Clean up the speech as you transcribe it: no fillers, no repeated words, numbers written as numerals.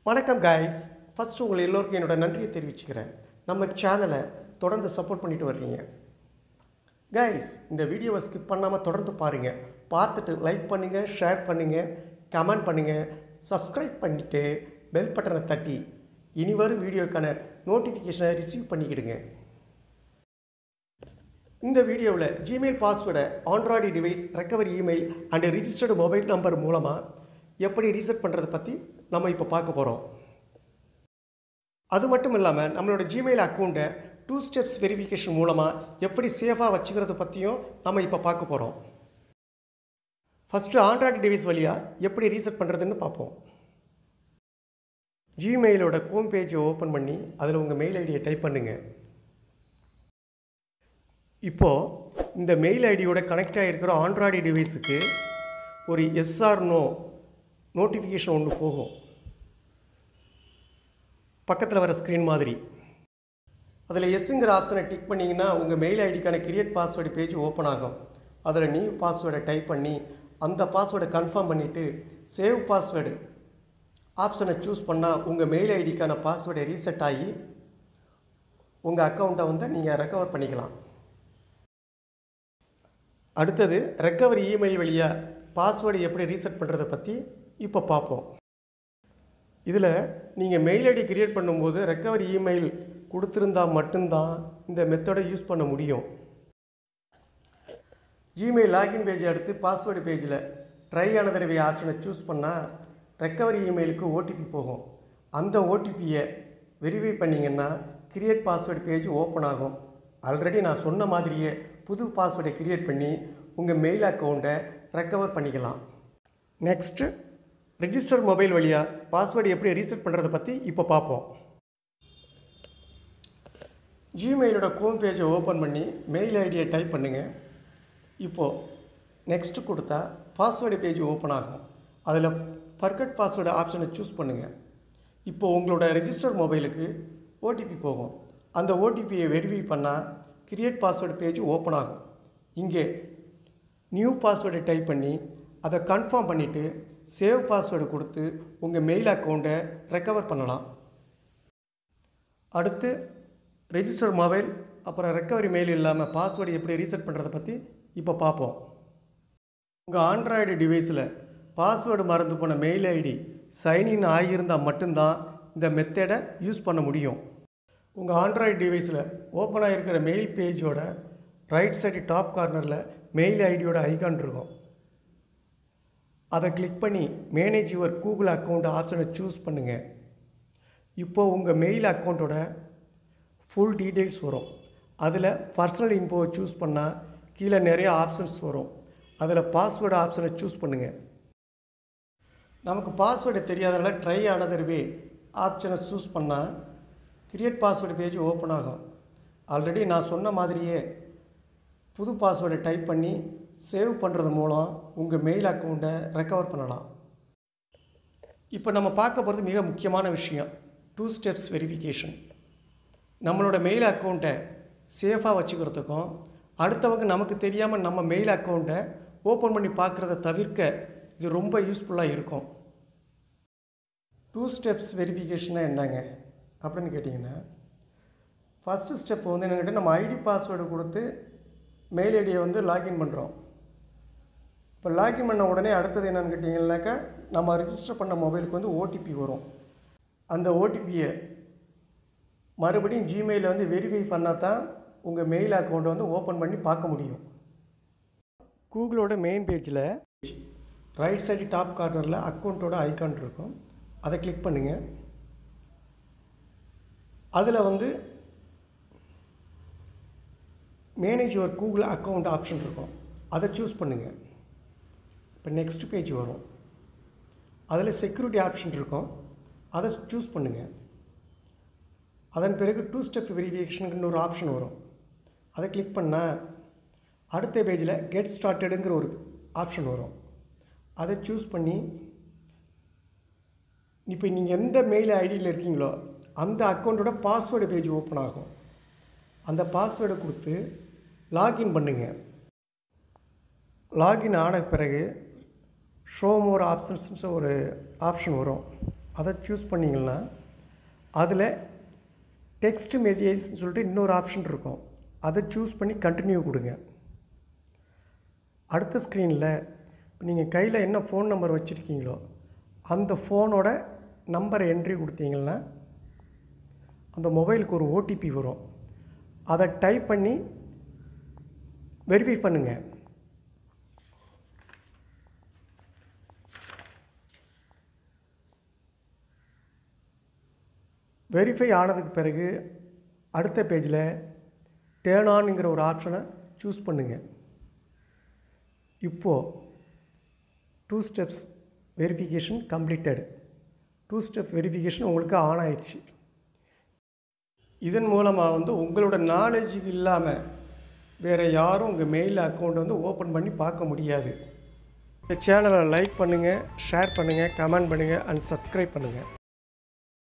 வணக்கம் guys. First உங்கள் எல்லோருக்கும் என்னோட நன்றியை தெரிவிச்சுக்கிறேன். நம்ம சேனலை தொடர்ந்து சப்போர்ட் பண்ணிட்டு வர்றீங்க கைஸ். இந்த வீடியோவை ஸ்கிப் பண்ணாமல் தொடர்ந்து பாருங்கள். பார்த்துட்டு லைக் பண்ணுங்கள், ஷேர் பண்ணுங்கள், கமெண்ட் பண்ணுங்கள், சப்ஸ்கிரைப் பண்ணிவிட்டு பெல் பட்டனை தட்டி இனி வரும் வீடியோக்கான நோட்டிஃபிகேஷனை ரிசீவ் பண்ணிக்கிடுங்க. இந்த வீடியோவில் ஜிமெயில் பாஸ்வேர்டை Android device, recovery email and registered mobile number மூலமாக எப்படி ரீசெட் பண்ணுறதை பற்றி நம்ம இப்போ பார்க்க போகிறோம். அது மட்டும் இல்லாமல் நம்மளோட ஜிமெயில் அக்கௌண்ட்டை 2 ஸ்டெப்ஸ் வெரிஃபிகேஷன் மூலமாக எப்படி சேஃபாக வச்சுக்கிறத பற்றியும் நம்ம இப்போ பார்க்க போகிறோம். ஃபஸ்ட்டு ஆண்ட்ராய்டு டிவைஸ் வழியாக எப்படி ரீசெட் பண்ணுறதுன்னு பார்ப்போம். ஜிமெயிலோட ஹோம் பேஜை ஓப்பன் பண்ணி அதில் உங்கள் மெயில் ஐடியை டைப் பண்ணுங்கள். இப்போது இந்த மெயில் ஐடியோட கனெக்ட் ஆகிருக்கிற ஆண்ட்ராய்டு டிவைஸுக்கு ஒரு எஸ்ஆர் நோ நோட்டிஃபிகேஷன் ஒன்று போகும். பக்கத்தில் வர ஸ்க்ரீன் மாதிரி அதில் எஸ்ஸுங்கிற ஆப்ஷனை டிக் பண்ணிங்கன்னா உங்கள் மெயில் ஐடிக்கான கிரியேட் பாஸ்வேர்டு பேஜ் ஓப்பன் ஆகும். அதில் நியூ பாஸ்வேர்டை டைப் பண்ணி அந்த பாஸ்வேர்டை கன்ஃபார்ம் பண்ணிவிட்டு சேவ் பாஸ்வேர்டு ஆப்ஷனை சூஸ் பண்ணால் உங்கள் மெயில் ஐடிக்கான பாஸ்வேர்டை ரீசெட் ஆகி உங்கள் அக்கௌண்ட்டை நீங்கள் ரெக்கவர் பண்ணிக்கலாம். அடுத்தது ரெக்கவரி இமெயில் வழியாக பாஸ்வேர்டு எப்படி ரீசெட் பண்ணுறதை பற்றி இப்போ பார்ப்போம். இதில் நீங்கள் மெயில் ஐடி கிரியேட் பண்ணும்போது ரெக்கவரி இமெயில் கொடுத்துருந்தால் மட்டும்தான் இந்த மெத்தடை யூஸ் பண்ண முடியும். ஜிமெயில் லாகின் பேஜை அடுத்து பாஸ்வேர்டு பேஜில் ட்ரை another way ஆப்ஷனை சூஸ் பண்ணால் ரெக்கவரி இமெயிலுக்கு ஓடிபி போகும். அந்த ஓடிபியை வெரிஃபை பண்ணிங்கன்னா கிரியேட் பாஸ்வேர்டு பேஜ் ஓப்பன் ஆகும். ஆல்ரெடி நான் சொன்ன மாதிரியே புது பாஸ்வேர்டை கிரியேட் பண்ணி உங்கள் மெயில் அக்கௌண்ட்டை ரெக்கவர் பண்ணிக்கலாம். நெக்ஸ்ட்டு ரிஜிஸ்டர் மொபைல் வழியாக பாஸ்வேர்டு எப்படி ரீசெட் பண்ணுறதை பற்றி இப்போ பார்ப்போம். ஜிமெயிலோட ஹோம் பேஜை ஓப்பன் பண்ணி மெயில் ஐடியை டைப் பண்ணுங்கள். இப்போது நெக்ஸ்ட்டு கொடுத்தா பாஸ்வேர்டு பேஜ் ஓப்பன் ஆகும். அதில் ஃபர்கட் பாஸ்வேர்டு ஆப்ஷனை சூஸ் பண்ணுங்கள். இப்போது உங்களோட ரெஜிஸ்டர் மொபைலுக்கு ஓடிபி போகும். அந்த ஓடிபியை வெரிஃபை பண்ணால் கிரியேட் பாஸ்வேர்டு பேஜ் ஓப்பன் ஆகும். இங்கே நியூ பாஸ்வேர்டை டைப் பண்ணி அதை கன்ஃபார்ம் பண்ணிவிட்டு சேவ் பாஸ்வேர்டு கொடுத்து உங்கள் மெயில் அக்கௌண்ட்டை ரெக்கவர் பண்ணலாம். அடுத்து ரெஜிஸ்டர் மொபைல் அப்புறம் ரெக்கவரி மெயில் இல்லாமல் பாஸ்வேர்டு எப்படி ரீசெட் பண்ணுறதை பற்றி இப்போ பார்ப்போம். உங்கள் ஆண்ட்ராய்டு டிவைஸில் பாஸ்வேர்டு மறந்து போன மெயில் ஐடி சைன்இன் ஆகியிருந்தால் மட்டும்தான் இந்த மெத்தடை யூஸ் பண்ண முடியும். உங்கள் ஆண்ட்ராய்டு டிவைஸில் ஓப்பன் ஆகிருக்கிற மெயில் பேஜோட ரைட் சைடு டாப் கார்னரில் மெயில் ஐடியோட ஐகான் இருக்கும். அதை கிளிக் பண்ணி மேனேஜ் யுவர் கூகுள் அக்கௌண்ட் ஆப்ஷனை சூஸ் பண்ணுங்கள். இப்போது உங்கள் மெயில் அக்கௌண்ட்டோட ஃபுல் டீட்டெயில்ஸ் வரும். அதில் பர்சனல் இன்ஃபோவை சூஸ் பண்ணால் கீழே நிறைய ஆப்ஷன்ஸ் வரும். அதில் பாஸ்வேர்டு ஆப்ஷனை சூஸ் பண்ணுங்கள். நமக்கு பாஸ்வேர்டு தெரியாதனால ட்ரை another way ஆப்ஷனை சூஸ் பண்ணால் கிரியேட் பாஸ்வேர்டு பேஜ் ஓப்பன் ஆகும். ஆல்ரெடி நான் சொன்ன மாதிரியே புது பாஸ்வேர்டை டைப் பண்ணி சேவ் பண்ணுறது மூலம் உங்கள் மெயில் அக்கௌண்ட்டை ரெக்கவர் பண்ணலாம். இப்போ நம்ம பார்க்க போகிறது மிக முக்கியமான விஷயம், 2 ஸ்டெப்ஸ் வெரிஃபிகேஷன். நம்மளோட மெயில் அக்கௌண்ட்டை சேஃபாக வச்சுக்கிறதுக்கும் அடுத்தவங்க நமக்கு தெரியாமல் நம்ம மெயில் அக்கௌண்ட்டை ஓப்பன் பண்ணி பார்க்குறத தவிர்க்க இது ரொம்ப யூஸ்ஃபுல்லாக இருக்கும். 2 ஸ்டெப்ஸ் வெரிஃபிகேஷனாக என்னங்க அப்படின்னு கேட்டிங்கன்னா, ஃபஸ்ட்டு ஸ்டெப் என்னென்னு நம்ம ஐடி பாஸ்வேர்டு கொடுத்து மெயில் ஐடியை லாகின் பண்ணுறோம். இப்போ லாகின் பண்ண உடனே அடுத்தது என்னென்னு கேட்டிங்கன்னாக்கா நம்ம ரிஜிஸ்டர் பண்ண மொபைலுக்கு ஓடிபி வரும். அந்த ஓடிபியை மறுபடியும் ஜிமெயிலில் வெரிஃபை பண்ணால் தான் உங்கள் மெயில் அக்கௌண்ட்டை ஓப்பன் பண்ணி பார்க்க முடியும். கூகுளோட மெயின் பேஜில் ரைட் சைடு டாப் கார்னரில் அக்கௌண்ட்டோட ஐகான் இருக்கும். அதை கிளிக் பண்ணுங்கள். அதில் manage your Google account option இருக்கும். அதை சூஸ் பண்ணுங்கள். இப்போ நெக்ஸ்ட் பேஜ் வரும். அதில் செக்யூரிட்டி ஆப்ஷன் இருக்கும். அதை சூஸ் பண்ணுங்கள். அதன் பிறகு 2 ஸ்டெப் வெரிஃபிகேஷனுக்குன்னு ஒரு ஆப்ஷன் வரும். அதை கிளிக் பண்ணால் அடுத்த பேஜில் கெட் ஸ்டார்டடுங்கிற ஒரு ஆப்ஷன் வரும். அதை சூஸ் பண்ணி இப்போ நீங்கள் எந்த மெயில் ஐடியில் இருக்கீங்களோ அந்த அக்கௌண்ட்டோட பாஸ்வேர்டு பேஜ் ஓப்பன் ஆகும். அந்த பாஸ்வேர்டை கொடுத்து லாகின் பண்ணுங்கள். லாகின் ஆன பிறகு ஷோ மோர் ஆப்ஷன்ஸ் ஒரு ஆப்ஷன் வரும். அதை சூஸ் பண்ணிங்கன்னா அதில் டெக்ஸ்ட் மெசேஜ்னு சொல்லிட்டு இன்னொரு ஆப்ஷன் இருக்கும். அதை சூஸ் பண்ணி கண்டினியூ கொடுங்க. அடுத்த ஸ்க்ரீனில் இப்போ நீங்கள் கையில் என்ன ஃபோன் நம்பர் வச்சுருக்கீங்களோ அந்த ஃபோனோட நம்பரை என்ட்ரி கொடுத்தீங்கன்னா அந்த மொபைலுக்கு ஒரு ஓடிபி வரும். அதை டைப் பண்ணி வெரிஃபை பண்ணுங்கள். வெரிஃபை ஆனதுக்கு பிறகு அடுத்த பேஜில் டேர்ன் ஆன்ங்கிற ஒரு ஆப்ஷனை சூஸ் பண்ணுங்கள். இப்போது 2 steps verification completed. 2 step verification உங்களுக்கு ஆன் ஆயிடுச்சு. இதன் மூலமாக உங்களோட நாலேஜ் இல்லாமல் வேறு யாரும் உங்கள் மெயில் அக்கௌண்ட் ஓப்பன் பண்ணி பார்க்க முடியாது. இந்த சேனலை லைக் பண்ணுங்கள், ஷேர் பண்ணுங்கள், கமெண்ட் பண்ணுங்கள் அண்ட் சப்ஸ்கிரைப் பண்ணுங்கள்.